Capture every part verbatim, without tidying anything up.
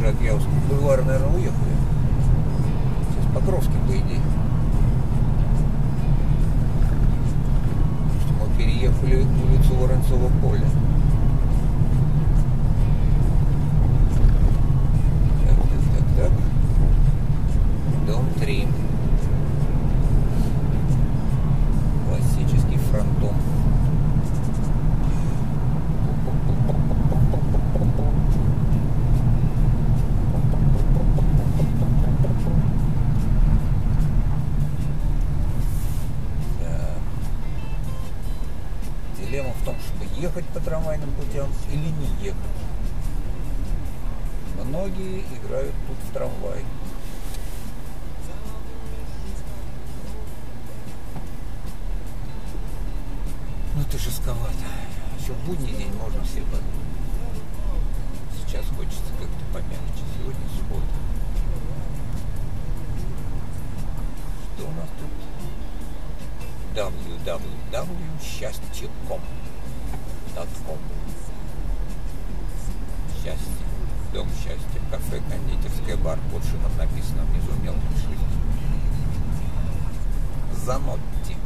же от Яузского бульвара, наверное, уехали. Сейчас Покровский, по идее. Потому что мы переехали улицу Воронцова поля. Так, так, так, так. Дом три. Классический фронтон. Дилемма в том, что ехать по трамвайным путям или не ехать. Многие играют тут в трамвай. Ну ты жестковато. Еще в будний день можно себе подумать. Сейчас хочется как-то помягче. Сегодня суббота. Что у нас тут? дабл ю дабл ю дабл ю точка счастье точка ком. Счастье. Дом счастья. Кафе, кондитерская, бар. Вот что там написано внизу мелким шрифтом. Занотти.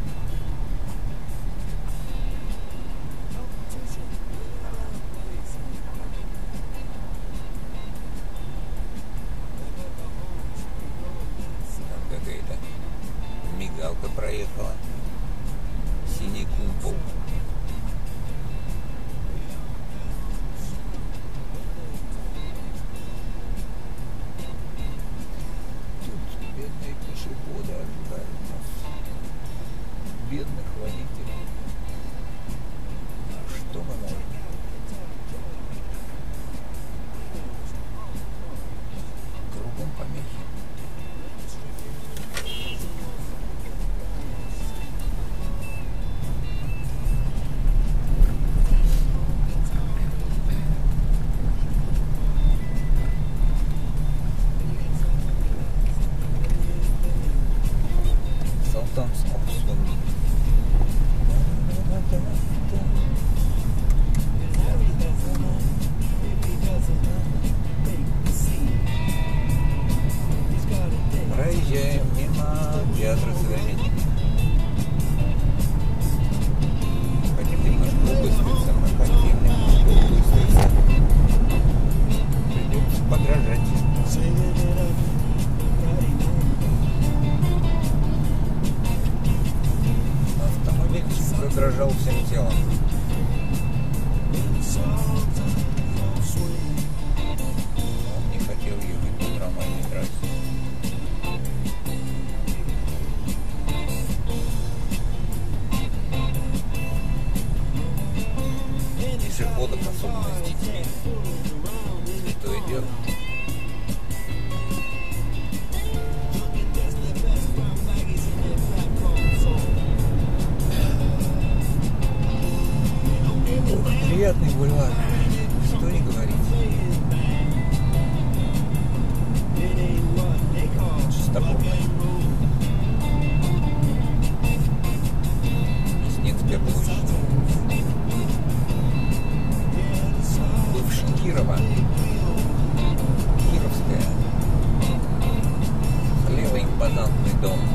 Там какая-то мигалка проехала. Синий кумпол. Тут бедные пешеходы ожидают нас. Бедных водителей. А что мы можем? Кругом помехи. Sultans of Swing. Проезжаем мимо театра современника. Хотим немножко убыстриться, мы хотим немножко убыстриться. Придется подражать. Задрожал всем телом. Он не хотел ехать по трамвайной трассе. Пешеходов, особенно с детьми, святое дело. Приятный бульвар, что не говорить. Чистопорный. Мясницкая площадь. Бывший Кирова. Кировская. Левый импозантный дом.